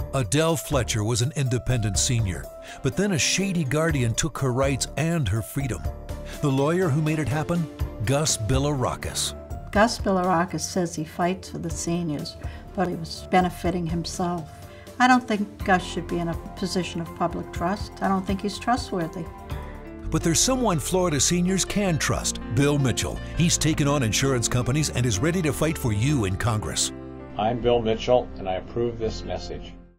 Adele Fletcher was an independent senior, but then a shady guardian took her rights and her freedom. The lawyer who made it happen? Gus Bilirakis. Gus Bilirakis says he fights for the seniors, but he was benefiting himself. I don't think Gus should be in a position of public trust. I don't think he's trustworthy. But there's someone Florida seniors can trust, Bill Mitchell. He's taken on insurance companies and is ready to fight for you in Congress. I'm Bill Mitchell, and I approve this message.